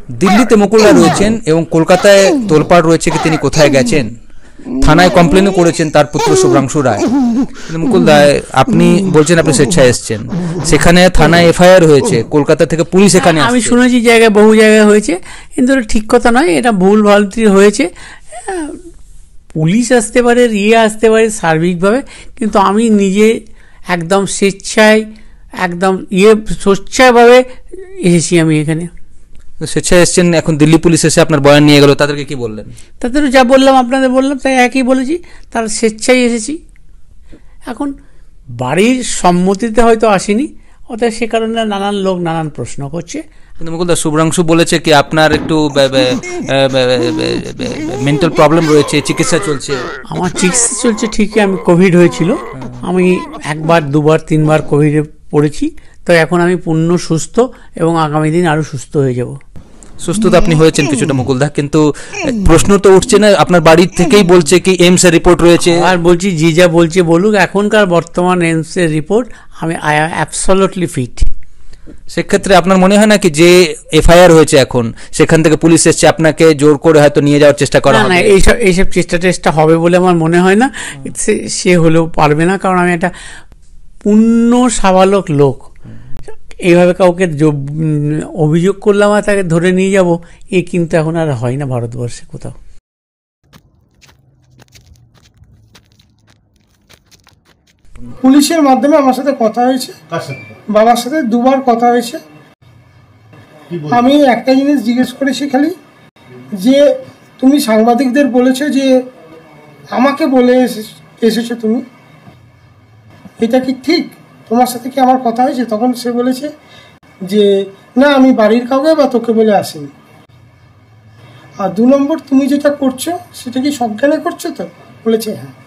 দিল্লিতে মুকুল রায় রয়েছেন এবং কলকাতায় তোলপাড় রয়েছে কি তিনি কোথায় গেছেন, থানায় কমপ্লেনও করেছেন তার পুত্র শুভ্রাংশু রায়। মুকুল রায়, আপনি বলছেন আপনি স্বেচ্ছায় এসেছেন, সেখানে থানায় এফআইআর হয়েছে, কলকাতা থেকে পুলিশ এখানে আমি শুনেছি জায়গায়, বহু জায়গায় হয়েছে, কিন্তু ঠিক কথা নয়, এটা ভুল ভ্রান্তি হয়েছে। পুলিশ আসতে পারে, আসতে পারে সার্বিকভাবে, কিন্তু আমি নিজে একদম স্বেচ্ছায়, একদম স্বেচ্ছাভাবে এসেছি আমি এখানে। স্বেচ্ছায় এসেছেন, এখন দিল্লি পুলিশ এসে আপনার বয়ান নিয়ে গেল, তাদেরকে কি বললেন? তাদেরও যা বললাম আপনাদের বললাম, তাই একই বলেছি, তারা স্বেচ্ছায় এসেছি। এখন বাড়ির সম্মতিতে হয়তো আসেনি, অতএব সে কারণে নানান লোক নানান প্রশ্ন করছে। কিন্তু মুকুলদা, শুভ্রাংশু বলেছে কি আপনার একটু মেন্টাল প্রবলেম রয়েছে, চিকিৎসা চলছে। আমার চিকিৎসা চলছে ঠিকই, আমি কোভিড হয়েছিল, আমি একবার দুবার তিনবার কোভিডে পড়েছি, তো এখন আমি পূর্ণ সুস্থ এবং আগামী দিন আরও সুস্থ হয়ে যাব। সুস্থ তো আপনি হয়েছেন কিছুটা মুকুলদা, কিন্তু প্রশ্ন তো উঠছে না, আপনার বাড়ির থেকেই বলছে কি এইমস এর রিপোর্ট রয়েছে। আর বলছি, জি যা বলছে বলুক, এখনকার বর্তমান এইমস এর রিপোর্ট, আমি আই অ্যাম অ্যাবসলিউটলি ফিট। সেক্ষেত্রে আপনার মনে হয় না কি যে এফআইআর হয়েছে এখন, সেখান থেকে পুলিশ এসছে, আপনাকে জোর করে হয়তো নিয়ে যাওয়ার চেষ্টা করা হবে? না, এইসব চেষ্টা হবে বলে আমার মনে হয় না, সে হলেও পারবে না, কারণ আমি একটা পূর্ণ সাবালক লোক। এইভাবে কাউকে অভিযোগ করলাম আর তাকে ধরে নিয়ে যাব, এ কিন্তু এখন আর হয় না ভারতবর্ষে কোথাও। পুলিশের মাধ্যমে আমার সাথে কথা হয়েছে, বাবার সাথে দুবার কথা হয়েছে। আমি একটা জিনিস জিজ্ঞেস করেছি খালি, যে তুমি সাংবাদিকদের বলেছো যে আমাকে বলে এসেছো তুমি, এটা কি ঠিক? তোমার সাথে কি আমার কথা হয়েছে? তখন সে বলেছে যে না, আমি বাড়ির কাউকে বা তোকে বলে আসিনি। আর 2 নম্বর, তুমি যেটা করছো সেটা কি সজ্ঞানে করছো? তো বলেছে হ্যাঁ।